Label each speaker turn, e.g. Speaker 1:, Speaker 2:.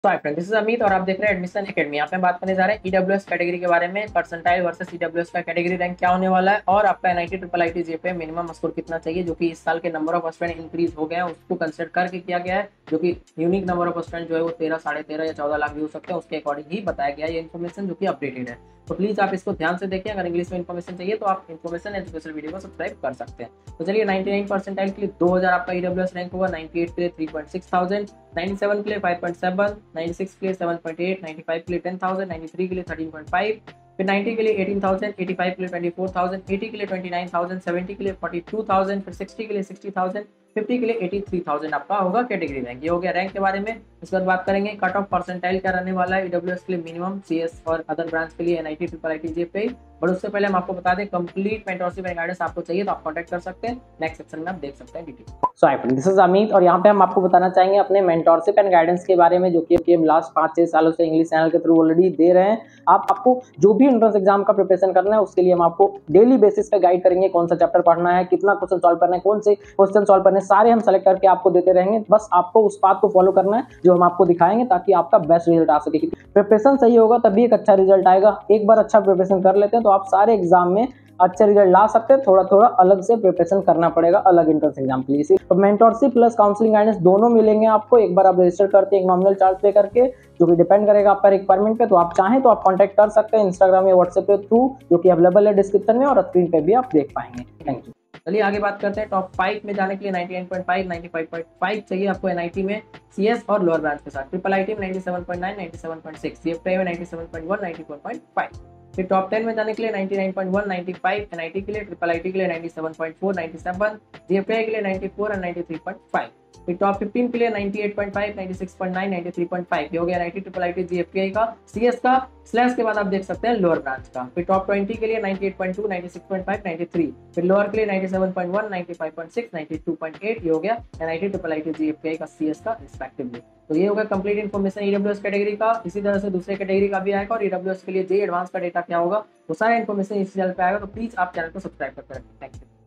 Speaker 1: तो hi friend, this is Amit और आप देख रहे हैं एडमिशन एकेडमी। यहाँ पे हम बात करने जा रहे हैं ईडब्ल्यूएस कैटेगरी के बारे में। परसेंटाइल वर्सेस ईडब्ल्यूएस का कैटेगरी रैंक क्या होने वाला है और आपका एनआईटी ट्रिपल आईटी जे पे मिनिमम स्कोर कितना चाहिए, जो कि इस साल के नंबर ऑफ स्टूडेंट इंक्रीज हो गए हैं उसको कंसिडर करके किया गया है। जो कि यूनिक नंबर ऑफ स्टूडेंट जो है वो 13, 13.5 या 14 लाख भी हो सकते हैं, उसके अकॉर्डिंग ही बताया गया है ये इन्फॉर्मेशन जो कि अपडेटेड है। तो प्लीज आप इसको ध्यान से देखें। अगर इंग्लिश में इन्फॉर्मेशन चाहिए तो आप इन्फॉर्मेशन एजुकेशन वीडियो को सब्सक्राइब कर सकते हैं। तो चलिए, 99 परसेंटाइल के लिए 2000 आपका ईडब्ल्यूएस रैंक होगा, 98 के लिए 3.6 थाउजेंड, 97 के लिए 5.7, 96 के लिए 7.8, 95 के लिए 10,000, 93 के लिए 13.5, फिर 90 के लिए 18,000, 85 के लिए 24,000, 80 के लिए 29,000, 70 के लिए 42,000, फिर 60 के लिए 60,000, 50 के लिए 83,000 आपका होगा कैटेगरी रैंक। ये हो गया रैंक के बारे में। इसके बाद बात करेंगे कट ऑफ परसेंटाइल क्या रहने वाला है ईडब्ल्यूएस के लिए मिनिमम, सीएस और अदर ब्रांच के लिए NIT triple IT JP. But उससे पहले हम आपको बता दें, कंप्लीट मेंटरशिप एंड गाइडेंस आपको चाहिए तो आप कांटेक्ट कर सकते हैं। नेक्स्ट सेक्शन में आप देख सकते हैं detail. So hi friend, this is Amit और यहाँ पे हम आपको बताना चाहेंगे अपने मेंटरशिप एंड गाइडेंस के बारे में, जो कि हम लास्ट 5-6 सालों से इंग्लिश चैनल के थ्रू ऑलरेडी दे रहे हैं। आपको जो भी एंट्रेंस एग्जाम का प्रिपरेशन करना है उसके लिए हम आपको डेली बेसिस पे गाइड करेंगे। कौन सा चैप्टर पढ़ना है, कितना क्वेश्चन सॉल्व करना है, कौन से क्वेश्चन सॉल्व करने, सारे हम सेलेक्ट करके आपको देते रहेंगे। बस आपको उस पाथ को फॉलो करना है जो हम आपको दिखाएंगे, ताकि आपका बेस्ट रिजल्ट आ सके। प्रिपरेशन सही होगा तभी एक अच्छा रिजल्ट आएगा। एक बार अच्छा प्रिपरेशन कर लेते हैं तो आप सारे एग्जाम में अच्छे रिजल्ट ला सकते हैं। थोड़ा थोड़ा अलग से प्रिपरेशन करना पड़ेगा अलग एंट्रेंस एग्जाम के लिए। तो मेंटरशिप प्लस काउंसलिंग गाइडेंस दोनों मिलेंगे आपको। एक बार आप रजिस्टर करते हैं एक नॉमिनल चार्ज पे करके, जो कि डिपेंड करेगा आपका रिक्वायरमेंट पे। तो आप चाहें तो आप कांटेक्ट कर सकते हैं इंस्टाग्राम या व्हाट्सएप के थ्रू, जो कि अवेलेबल है डिस्क्रिप्शन में और स्क्रीन पे भी आप देख पाएंगे। Thank you. चलिए आगे बात करते हैं। टॉप 5 में जाने के लिए 99.5, 95.5 चाहिए आपको एनआईटी में, सीएस और लोअर ब्रांच के साथ। ट्रिपल आईटी में 97.9, 97.6, सीएफटीआई में 97.1, 94.5। फिर टॉप 10 में जाने के लिए 99.1, 95 एनआईटी के लिए, ट्रिपल आईटी के लिए 97.4, 97, जीएफटीआई के लिए 94 और 93.5। फिर टॉप 15 के लिए 98.5, 96.9, 93.5 ये हो गया एनआईटी ट्रिपल आईटी जीएफटीआई का। सीएस का स्लैश के बाद आप देख सकते हैं लोअर ब्रांच का। फिर टॉप 20 के लिए 98.2, 96.5, 93। फिर लोअर के लिए 97.1, 95.6, 92.8 ये हो गया एनआईटी ट्रिपल आईटी जीएफटीआई का सीएस का रिस्पेक्टिवली। तो ये होगा कंप्लीट इन्फॉर्मेशन ईडब्ल्यूएस कैटेगरी का। इसी तरह से दूसरे कैटेगरी का भी आएगा और ईडब्ल्यूएस के लिए जे एडवांस का डेटा क्या होगा वो सारा इन्फॉर्मेशन इस चैनल पे आएगा। तो प्लीज आप चैनल को सब्सक्राइब करके रखें। Thank you.